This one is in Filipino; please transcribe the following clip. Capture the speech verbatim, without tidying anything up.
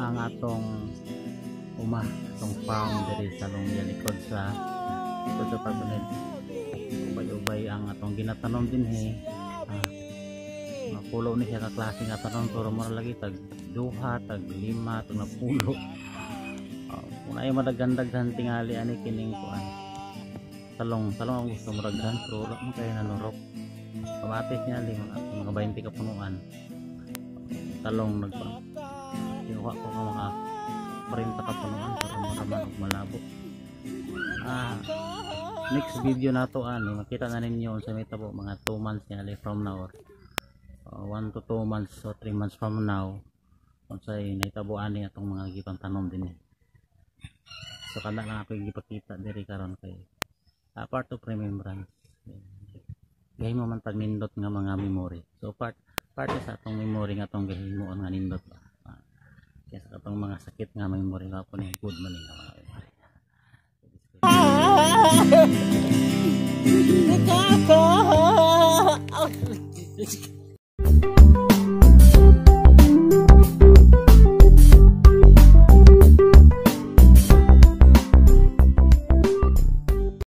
ang atong uma itong farm diri sa lungya likod sa likod sa pagpunid ubay-ubay ang atong ginatanom din he. Ah, mapulo ni siya ka klase nga tanom pero mura lagi tag duha tag lima tag napulo. Uh, kung ay madagandaghan tingali ani kining kuan talong talong ang gusto mo daghan pero wala mo kaya nanurok kamatis niya lima mga twenty ka punuan talong nagpa kinuha ko nga mga forty ka punuan para maraman og malabo. Ah, next video na to ani makita na ninyo sa mitabo mga two months niya from now or uh, one to two months or three months from now unsay nahitabo ani atong mga gipang tanom din eh. So kana lang ako gipakita diri karon kay uh, part of remembrance. Gahi mo man tag nindot nga mga memory. So part part sa atong memory nga atong gahimuon nga nindot ba. Uh, kaya sa atong mga sakit nga memory nga po ni good man nga mga memory. Nakaka